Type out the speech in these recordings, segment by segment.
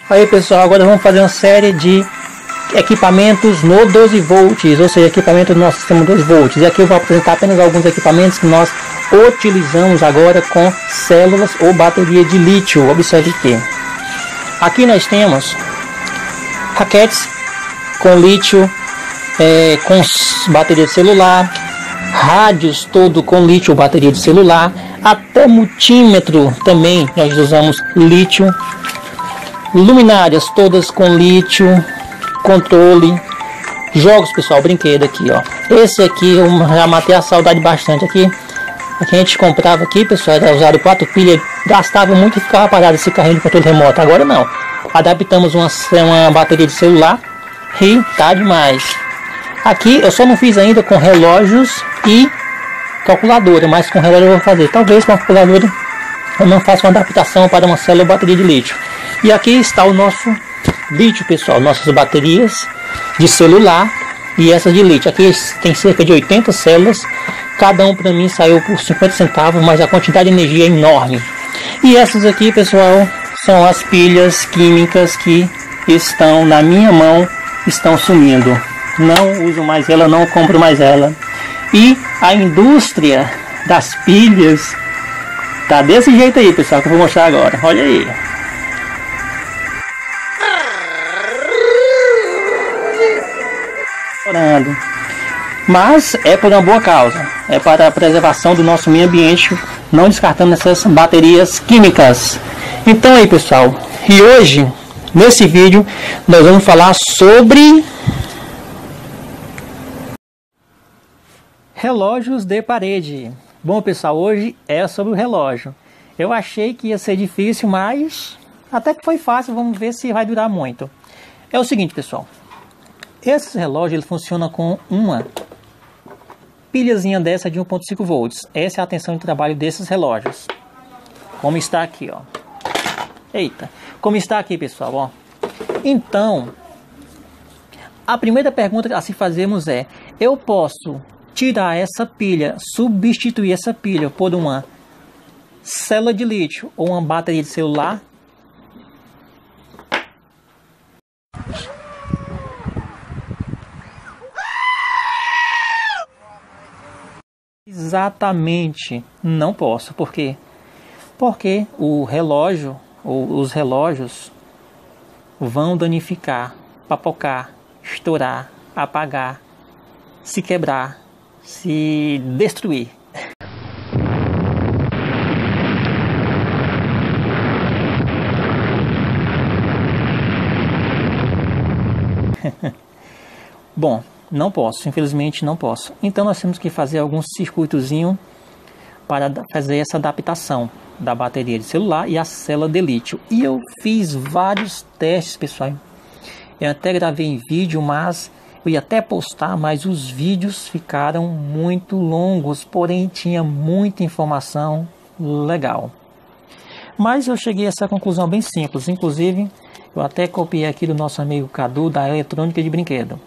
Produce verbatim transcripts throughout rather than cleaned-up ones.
Aí pessoal, agora vamos fazer uma série de equipamentos no doze volts, ou seja, equipamento do nosso sistema doze volts. E aqui eu vou apresentar apenas alguns equipamentos que nós utilizamos agora com células ou bateria de lítio. Observe que aqui nós temos raquetes com lítio, é, com bateria de celular, rádios todo com lítio ou bateria de celular, até multímetro também nós usamos lítio, luminárias todas com lítio, controle, jogos pessoal, brinquedo aqui ó. Esse aqui eu já matei a saudade bastante aqui. Aqui a gente comprava aqui pessoal, era usado quatro pilhas, gastava muito e ficava parado esse carrinho de controle remoto. Agora não, adaptamos uma, uma bateria de celular e tá demais. Aqui eu só não fiz ainda com relógios e calculadora, mas com relógio eu vou fazer. Talvez com a calculadora eu não faça uma adaptação para uma célula ou bateria de lítio. E aqui está o nosso lítio pessoal, nossas baterias de celular e essas de lítio. Aqui tem cerca de oitenta células, cada um para mim saiu por cinquenta centavos, mas a quantidade de energia é enorme. E essas aqui pessoal são as pilhas químicas que estão na minha mão, estão sumindo. Não uso mais ela, não compro mais ela. E a indústria das pilhas tá desse jeito aí pessoal, que eu vou mostrar agora. Olha aí. Mas é por uma boa causa, é para a preservação do nosso meio ambiente, não descartando essas baterias químicas. Então aí pessoal, e hoje nesse vídeo nós vamos falar sobre relógios de parede. Bom pessoal, hoje é sobre o relógio. Eu achei que ia ser difícil, mas até que foi fácil. Vamos ver se vai durar muito. É o seguinte pessoal, esse relógio ele funciona com uma pilhazinha dessa de um ponto cinco volts. Essa é a atenção de trabalho desses relógios. Como está aqui, ó. Eita, como está aqui, pessoal, ó. Então, a primeira pergunta a se fazermos é: eu posso tirar essa pilha, substituir essa pilha por uma célula de lítio ou uma bateria de celular? Exatamente, não posso. Por quê? Porque o relógio ou os relógios vão danificar, papocar, estourar, apagar, se quebrar, se destruir. Bom, não posso, infelizmente não posso. Então nós temos que fazer algum circuitozinho para fazer essa adaptação da bateria de celular e a célula de lítio. E eu fiz vários testes, pessoal. Eu até gravei em vídeo, mas eu ia até postar, mas os vídeos ficaram muito longos, porém tinha muita informação legal. Mas eu cheguei a essa conclusão bem simples. Inclusive, eu até copiei aqui do nosso amigo Cadu, da Eletrônica de Brinquedo.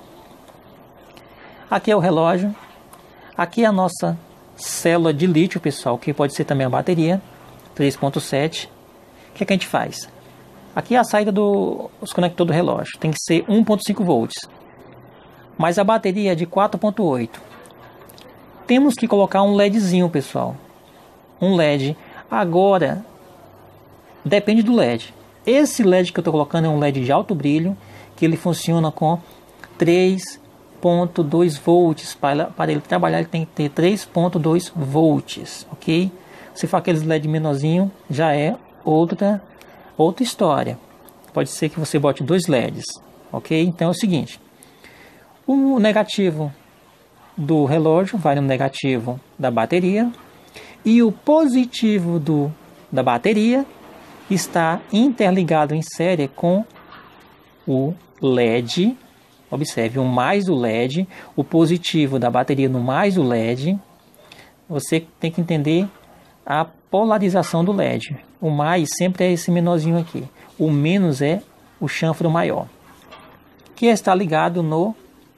Aqui é o relógio, aqui é a nossa célula de lítio, pessoal, que pode ser também a bateria, três ponto sete. O que é que a gente faz? Aqui é a saída dos conectores do relógio, tem que ser um ponto cinco volts, mas a bateria é de quatro ponto oito. Temos que colocar um LEDzinho, pessoal, um L E D. Agora, depende do L E D. Esse L E D que eu estou colocando é um L E D de alto brilho, que ele funciona com três ponto dois volts. Para, para ele trabalhar ele tem que ter três ponto dois volts, ok? Se for aqueles L E D menorzinho, já é outra, outra história. Pode ser que você bote dois L E Ds, ok? Então é o seguinte, o negativo do relógio vai no negativo da bateria e o positivo do, da bateria está interligado em série com o L E D. Observe, o mais o L E D, o positivo da bateria no mais o L E D. Você tem que entender a polarização do L E D. O mais sempre é esse menorzinho aqui. O menos é o chanfro maior, que está ligado no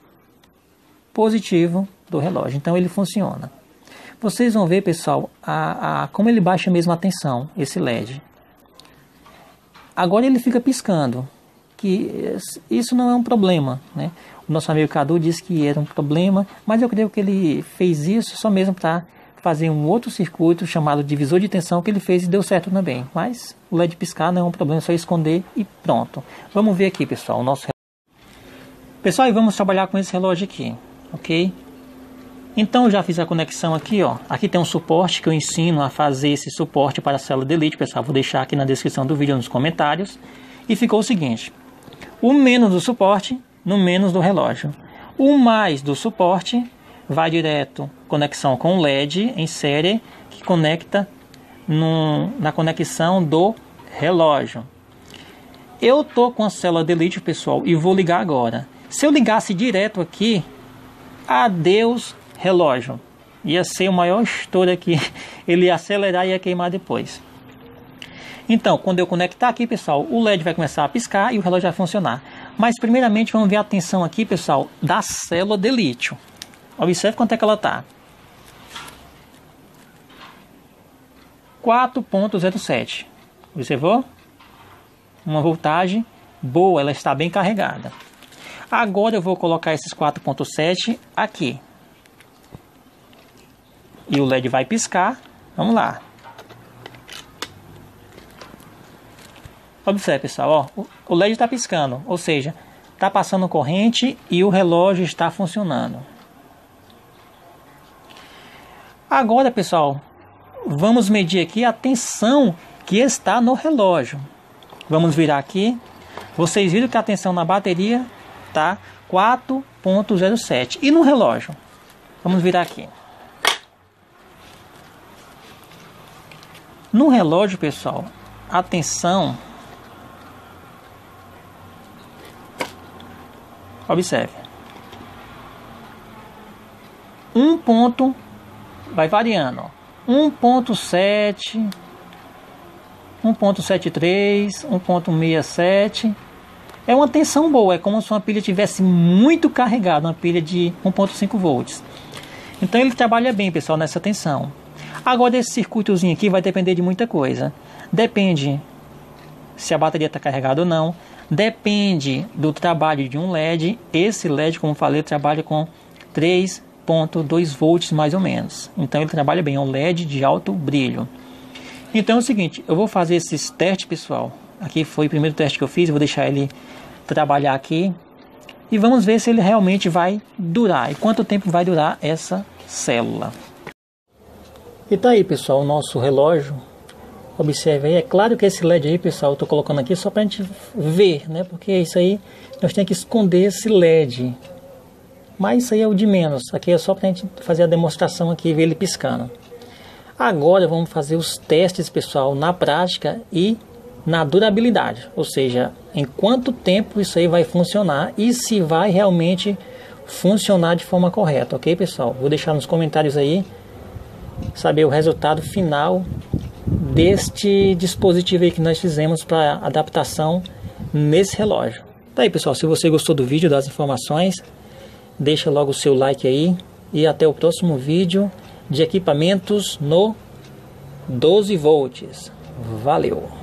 positivo do relógio. Então ele funciona. Vocês vão ver, pessoal, a, a, como ele baixa mesmo a tensão, esse L E D. Agora ele fica piscando, que isso não é um problema, né? O nosso amigo Cadu disse que era um problema, mas eu creio que ele fez isso só mesmo para fazer um outro circuito chamado divisor de tensão, que ele fez e deu certo também. Mas o L E D piscar não é um problema, é só esconder e pronto. Vamos ver aqui, pessoal, o nosso Pessoal, e vamos trabalhar com esse relógio aqui, ok? Então, eu já fiz a conexão aqui, ó. Aqui tem um suporte que eu ensino a fazer esse suporte para a célula de lítio, pessoal. Vou deixar aqui na descrição do vídeo, nos comentários. E ficou o seguinte: o menos do suporte no menos do relógio. O mais do suporte vai direto conexão com o L E D em série, que conecta no, na conexão do relógio. Eu tô com a célula de lítio, pessoal, e vou ligar agora. Se eu ligasse direto aqui, adeus relógio, ia ser o maior estouro aqui, ele ia acelerar e ia queimar depois. Então, quando eu conectar aqui, pessoal, o L E D vai começar a piscar e o relógio vai funcionar. Mas primeiramente vamos ver a tensão aqui, pessoal, da célula de lítio. Observe quanto é que ela está. quatro ponto zero sete. Observou? Uma voltagem boa, ela está bem carregada. Agora eu vou colocar esses quatro ponto sete aqui. E o L E D vai piscar. Vamos lá. Observe, pessoal, ó, o L E D está piscando, ou seja, está passando corrente e o relógio está funcionando. Agora, pessoal, vamos medir aqui a tensão que está no relógio. Vamos virar aqui. Vocês viram que a tensão na bateria está quatro ponto zero sete. E no relógio? Vamos virar aqui. No relógio, pessoal, a tensão... Observe. Um ponto... Vai variando. um ponto sete... um ponto setenta e três... um ponto sessenta e sete... É uma tensão boa. É como se uma pilha tivesse muito carregada. Uma pilha de um ponto cinco volts. Então ele trabalha bem, pessoal, nessa tensão. Agora esse circuitozinho aqui vai depender de muita coisa. Depende se a bateria está carregada ou não. Depende do trabalho de um L E D. Esse L E D, como falei, trabalha com três ponto dois volts mais ou menos. Então ele trabalha bem, é um L E D de alto brilho. Então é o seguinte, eu vou fazer esses testes, pessoal. Aqui foi o primeiro teste que eu fiz, eu vou deixar ele trabalhar aqui. E vamos ver se ele realmente vai durar. E quanto tempo vai durar essa célula. E tá aí, pessoal, o nosso relógio. Observe aí, é claro que esse L E D aí, pessoal, eu tô colocando aqui só pra gente ver, né? Porque isso aí, nós temos que esconder esse L E D. Mas isso aí é o de menos. Aqui é só pra gente fazer a demonstração aqui e ver ele piscando. Agora vamos fazer os testes, pessoal, na prática e na durabilidade. Ou seja, em quanto tempo isso aí vai funcionar e se vai realmente funcionar de forma correta, ok, pessoal? Vou deixar nos comentários aí saber o resultado final deste dispositivo aí que nós fizemos para adaptação nesse relógio. Tá aí, pessoal, se você gostou do vídeo, das informações, deixa logo o seu like aí e até o próximo vídeo de equipamentos no doze volts. Valeu!